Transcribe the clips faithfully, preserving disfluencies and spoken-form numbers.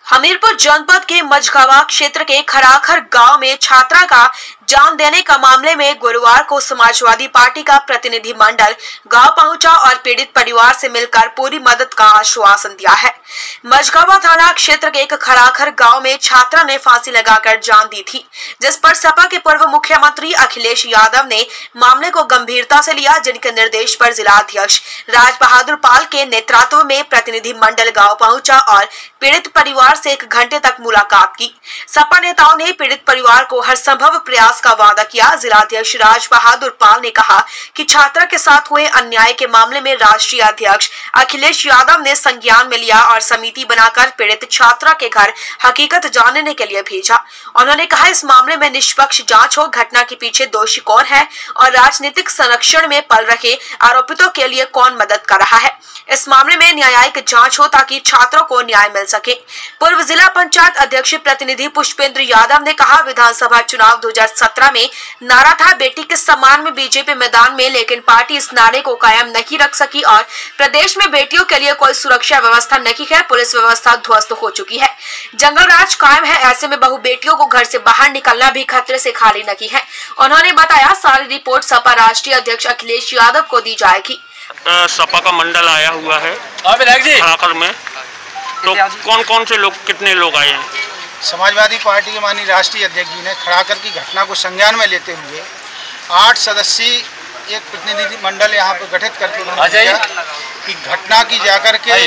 हमीरपुर जनपद के मझगावा क्षेत्र के खराखर गांव में छात्रा का जान देने का मामले में गुरुवार को समाजवादी पार्टी का प्रतिनिधि मंडल गांव पहुंचा और पीड़ित परिवार से मिलकर पूरी मदद का आश्वासन दिया है। मझगावा थाना क्षेत्र के एक खराखर गांव में छात्रा ने फांसी लगाकर जान दी थी, जिस पर सपा के पूर्व मुख्यमंत्री अखिलेश यादव ने मामले को गंभीरता से लिया, जिनके निर्देश पर जिला अध्यक्ष राज बहादुर पाल के नेतृत्व में प्रतिनिधि मंडल गाँव पहुंचा और पीड़ित परिवार से एक घंटे तक मुलाकात की। सपा नेताओं ने पीड़ित परिवार को हर संभव प्रयास का वादा किया। जिलाध्यक्ष राज बहादुर पाल ने कहा कि छात्रा के साथ हुए अन्याय के मामले में राष्ट्रीय अध्यक्ष अखिलेश यादव ने संज्ञान में लिया और समिति बनाकर पीड़ित छात्रा के घर हकीकत जानने के लिए भेजा। उन्होंने कहा इस मामले में निष्पक्ष जांच हो, घटना के पीछे दोषी कौन है और राजनीतिक संरक्षण में पल रहे आरोपितों के लिए कौन मदद कर रहा है। इस मामले में न्यायिक जांच हो ताकि छात्रों को न्याय मिल सके। पूर्व जिला पंचायत अध्यक्ष प्रतिनिधि पुष्पेंद्र यादव ने कहा विधानसभा चुनाव दो हज़ार सत्रह में नारा था बेटी के सम्मान में बीजेपी मैदान में, लेकिन पार्टी इस नारे को कायम नहीं रख सकी और प्रदेश में बेटियों के लिए कोई सुरक्षा व्यवस्था नहीं है। पुलिस व्यवस्था ध्वस्त हो चुकी है, जंगल राज कायम है। ऐसे में बहु बेटियों को घर से बाहर निकलना भी खतरे से खाली नहीं है। उन्होंने बताया सारी रिपोर्ट सपा राष्ट्रीय अध्यक्ष अखिलेश यादव को दी जाएगी। सपा का मंडल आया हुआ है खराखर में, तो कौन कौन से लोग, कितने लोग आए हैं? समाजवादी पार्टी के माननीय राष्ट्रीय अध्यक्ष जी ने खराखर की घटना को संज्ञान में लेते हुए आठ सदस्यीय एक प्रतिनिधि मंडल यहाँ पर गठित करके उन्होंने किया कि घटना की जाकर के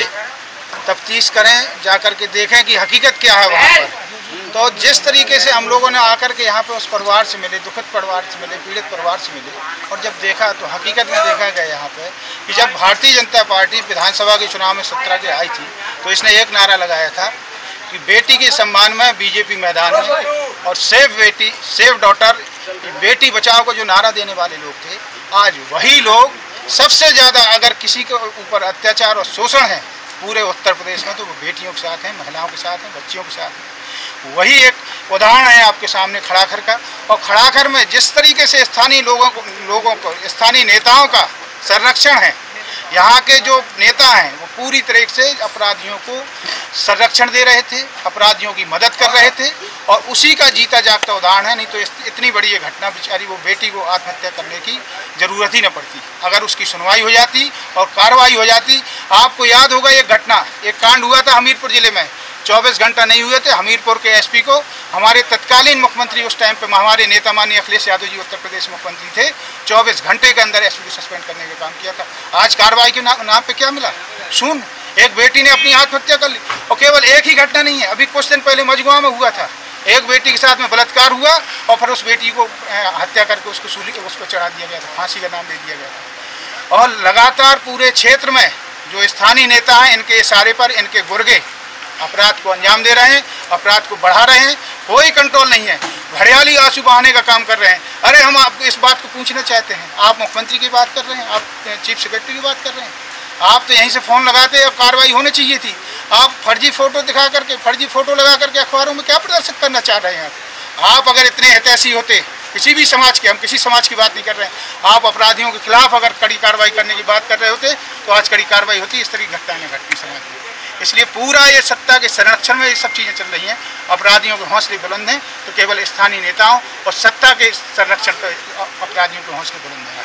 तफ्तीश करें, जाकर के देखें कि हकीकत क्या है वहाँ पर। तो जिस तरीके से हम लोगों ने आकर के यहाँ पे उस परिवार से मिले, दुखद परिवार से मिले, पीड़ित परिवार से मिले और जब देखा तो हकीकत में देखा गया यहाँ पे कि जब भारतीय जनता पार्टी विधानसभा के चुनाव में सत्रह के आई थी तो इसने एक नारा लगाया था कि बेटी के सम्मान में बीजेपी मैदान में और सेफ बेटी सेफ डॉटर, बेटी बचाओ को जो नारा देने वाले लोग थे, आज वही लोग सबसे ज़्यादा अगर किसी के ऊपर अत्याचार और शोषण है पूरे उत्तर प्रदेश में तो वो बेटियों के साथ हैं, महिलाओं के साथ हैं, बच्चियों के साथ हैं। वही एक उदाहरण है आपके सामने खराखर का। और खराखर में जिस तरीके से स्थानीय लोगों को लोगों को स्थानीय नेताओं का संरक्षण है, यहाँ के जो नेता हैं वो पूरी तरह से अपराधियों को संरक्षण दे रहे थे, अपराधियों की मदद कर रहे थे और उसी का जीता जागता उदाहरण है। नहीं तो इतनी बड़ी ये घटना बेचारी वो बेटी को आत्महत्या करने की ज़रूरत ही न पड़ती अगर उसकी सुनवाई हो जाती और कार्रवाई हो जाती। आपको याद होगा ये घटना, एक कांड हुआ था हमीरपुर ज़िले में, चौबीस घंटा नहीं हुए थे। हमीरपुर के एसपी को हमारे तत्कालीन मुख्यमंत्री उस टाइम पे हमारे नेता माननीय अखिलेश यादव जी उत्तर प्रदेश मुख्यमंत्री थे, चौबीस घंटे के अंदर एसपी को सस्पेंड करने का काम किया था। आज कार्रवाई के नाम ना पे क्या मिला? सुन, एक बेटी ने अपनी आत्महत्या कर ली। और केवल एक ही घटना नहीं है, अभी कुछ दिन पहले मझगांव में हुआ था, एक बेटी के साथ में बलात्कार हुआ और फिर उस बेटी को हत्या करके उसको सूली उस पर चढ़ा दिया गया था, फांसी का नाम दे दिया गया था। और लगातार पूरे क्षेत्र में जो स्थानीय नेता हैं इनके इशारे पर इनके गुर्गे अपराध को अंजाम दे रहे हैं, अपराध को बढ़ा रहे हैं, कोई कंट्रोल नहीं है, घड़ियाली आंसू बहाने का काम कर रहे हैं। अरे हम आपको इस बात को पूछना चाहते हैं, आप मुख्यमंत्री की बात कर रहे हैं, आप चीफ सेक्रेटरी की बात कर रहे हैं, आप तो यहीं से फ़ोन लगाते और कार्रवाई होनी चाहिए थी। आप फर्जी फ़ोटो दिखा करके, फर्जी फ़ोटो लगा करके अखबारों में क्या प्रदर्शित करना चाह रहे हैं? आप अगर इतने हितैषी होते किसी भी समाज के, हम किसी समाज की बात नहीं कर रहे हैं, आप अपराधियों के खिलाफ अगर कड़ी कार्रवाई करने की बात कर रहे होते तो आज कड़ी कार्रवाई होती, इस तरह की घटनाएं न घटती समाज में। इसलिए पूरा ये सत्ता के संरक्षण में ये सब चीज़ें चल रही हैं। अपराधियों के हौसले बुलंद हैं तो केवल स्थानीय नेताओं और सत्ता के संरक्षण पर अपराधियों के हौसले बुलंद हैं।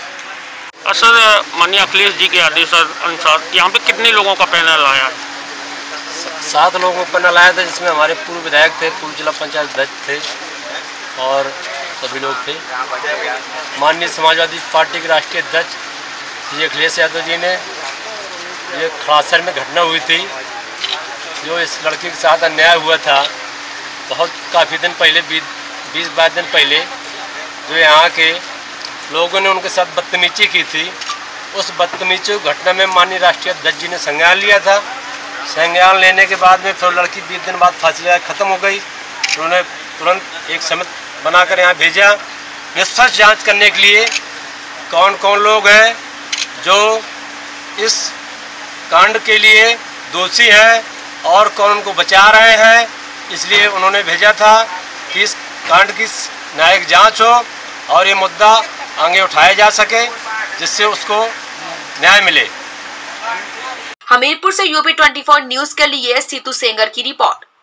सर, माननीय अखिलेश जी के आदेश अनुसार यहाँ पे कितने लोगों का पैनल आया? सात लोगों का पैनल आया था, जिसमें हमारे पूर्व विधायक थे, पूर्व जिला पंचायत अध्यक्ष थे और सभी लोग थे। माननीय समाजवादी पार्टी के राष्ट्रीय अध्यक्ष श्री अखिलेश यादव जी ने ये खराखर में घटना हुई थी, जो इस लड़की के साथ अन्याय हुआ था, बहुत काफ़ी दिन पहले, बीस बाईस दिन पहले, जो यहाँ के लोगों ने उनके साथ बदतमीजी की थी। उस बदतमीजी घटना में माननीय राष्ट्रीय अध्यक्ष जी ने संज्ञान लिया था। संज्ञान लेने के बाद में फिर लड़की बीस दिन बाद फांसी लगा ख़त्म हो गई। उन्होंने तुरंत एक समिति बनाकर यहाँ भेजा निष्पक्ष जांच करने के लिए कौन कौन लोग हैं जो इस कांड के लिए दोषी हैं और कौन उनको बचा रहे हैं। इसलिए उन्होंने भेजा था कि इस कांड की न्यायिक जांच हो और ये मुद्दा आगे उठाया जा सके, जिससे उसको न्याय मिले। हमीरपुर से यूपी चौबीस न्यूज के लिए सीतू सेंगर की रिपोर्ट।